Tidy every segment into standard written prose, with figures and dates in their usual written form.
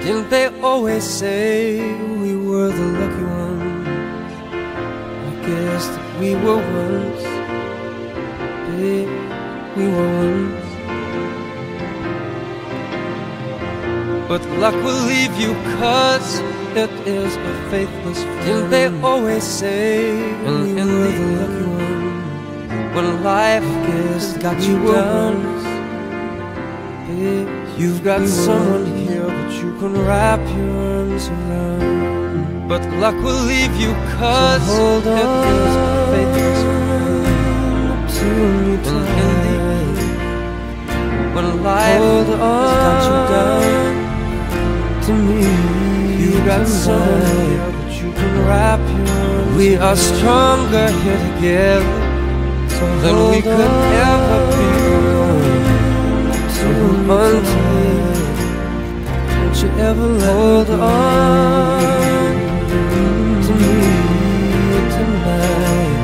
Didn't they always say we were the lucky ones? I guess that we were once, babe, we were once. But luck will leave you, 'cause it is a faithless friend. Didn't they always say we were the lucky ones? When life has got you down, babe, you've got someone here that you can wrap your arms around. But luck will leave you, 'cause so hold it is a faithless friend to me tonight. When life has got you down to me, you've got someone here that you can wrap your arms around. We are stronger here together than we could ever be alone. So hold on to me, don't you ever hold on to me tonight.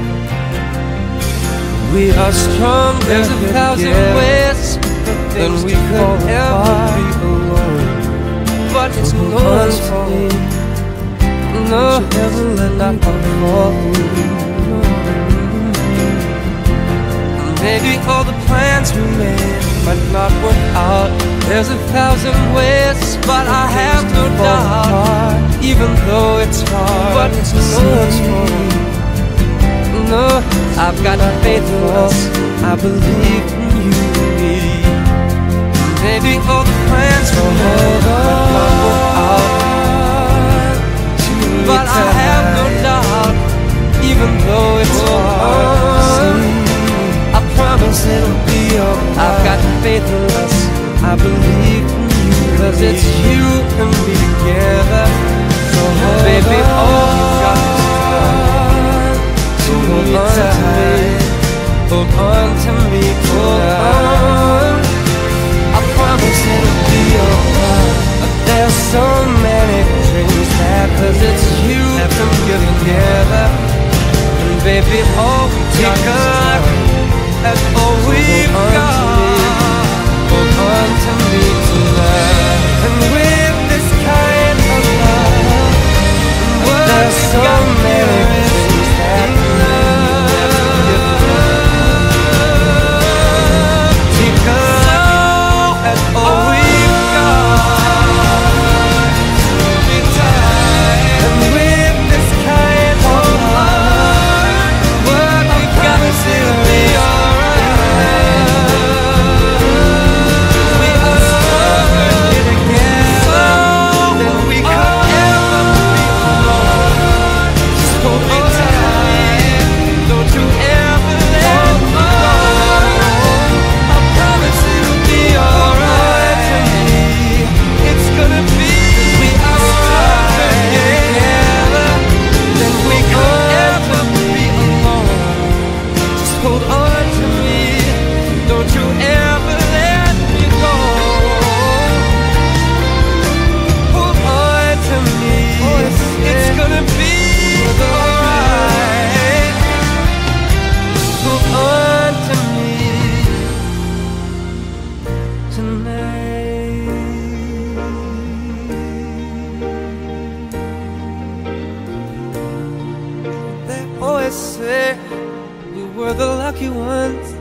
We are stronger. There's 1,000 ways than we could ever be alone. But it's no one's fault. No, never let that fall. Maybe all the plans we made might not work out. There's 1,000 ways, but I have no doubt. Even though it's hard, but it's no one's fault. No, I've got faith in us. I believe in you and me. Maybe all the plans we made might not work out, but I have no doubt. Even though it's hard, I promise it'll be alright. I've got faith in us, I believe in you, 'cause it's you and me together. So baby, all you've got is time. So hold on to me, hold on to me, hold on. I promise it'll be alright. There's so many dreams that, 'cause it's you and me together. And baby, all we've got is time. That's all we've got. Hold on to me tonight. And with this kind of love, there's so many things that take us. That's all we've got. And with this kind of love, what we got is in me. Hold on to me, don't you ever let me go. Hold on to me, it's gonna be alright. Hold on to me tonight. They always say we were the lucky ones.